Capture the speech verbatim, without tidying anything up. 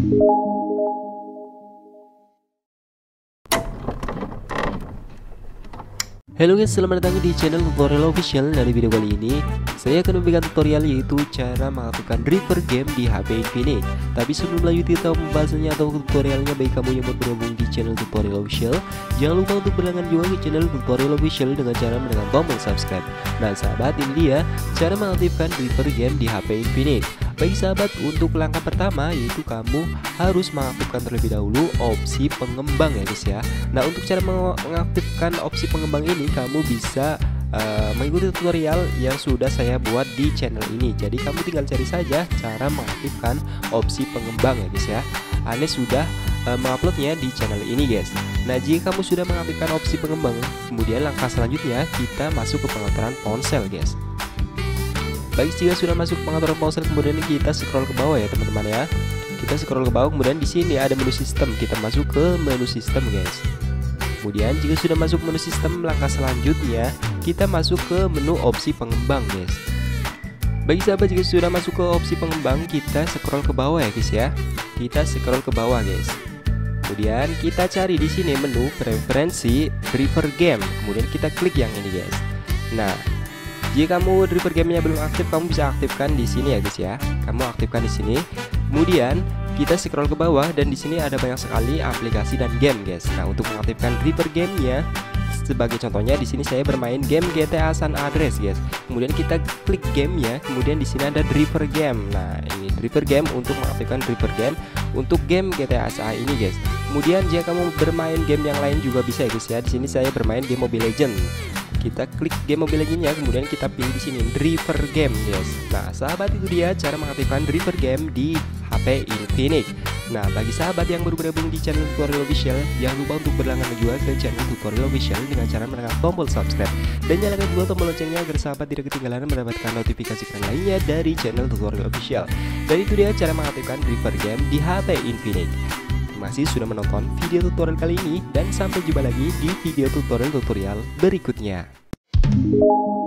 Halo guys, selamat datang di channel tutorial official. Dari video kali ini saya akan memberikan tutorial yaitu cara mengaktifkan driver game di H P Infinix. Tapi sebelum lanjut kita pembahasannya atau tutorialnya, bagi kamu yang baru bergabung di channel tutorial official, jangan lupa untuk berlangganan juga ke channel tutorial official dengan cara menekan tombol subscribe. Nah sahabat, ini dia cara mengaktifkan driver game di H P Infinix. Bagi sahabat, untuk langkah pertama yaitu kamu harus mengaktifkan terlebih dahulu opsi pengembang ya guys ya. Nah untuk cara mengaktifkan opsi pengembang ini kamu bisa uh, mengikuti tutorial yang sudah saya buat di channel ini. Jadi kamu tinggal cari saja cara mengaktifkan opsi pengembang ya guys ya. Ane sudah uh, menguploadnya di channel ini guys. Nah jika kamu sudah mengaktifkan opsi pengembang, kemudian langkah selanjutnya kita masuk ke pengaturan ponsel guys. Baik, jika sudah masuk pengaturan ponsel, kemudian kita scroll ke bawah ya teman-teman ya. Kita scroll ke bawah, kemudian di sini ada menu sistem. Kita masuk ke menu sistem guys. Kemudian jika sudah masuk menu sistem, langkah selanjutnya kita masuk ke menu opsi pengembang guys. Bagi sahabat, jika sudah masuk ke opsi pengembang, kita scroll ke bawah ya guys ya. Kita scroll ke bawah guys. Kemudian kita cari di sini menu preferensi driver game. Kemudian kita klik yang ini guys. Nah, jika kamu driver gamenya belum aktif, kamu bisa aktifkan di sini ya guys ya. Kamu aktifkan di sini. Kemudian kita scroll ke bawah dan di sini ada banyak sekali aplikasi dan game guys. Nah untuk mengaktifkan driver gamenya, sebagai contohnya di sini saya bermain game G T A San Andreas guys. Kemudian kita klik gamenya. Kemudian di sini ada driver game. Nah ini driver game untuk mengaktifkan driver game untuk game G T A San ini guys. Kemudian jika kamu bermain game yang lain juga bisa ya guys ya. Di sini saya bermain game Mobile Legends. Kita klik game Mobile Legends-nya, kemudian kita pilih di sini driver game guys. Nah sahabat, itu dia cara mengaktifkan driver game di H P Infinix. Nah bagi sahabat yang baru bergabung di channel tutorial official, jangan lupa untuk berlangganan juga ke channel tutorial official dengan cara menekan tombol subscribe dan nyalakan juga tombol loncengnya agar sahabat tidak ketinggalan mendapatkan notifikasi keren lainnya dari channel tutorial official. Dan itu dia cara mengaktifkan driver game di H P Infinix. Terima kasih sudah menonton video tutorial kali ini, dan sampai jumpa lagi di video tutorial-tutorial berikutnya.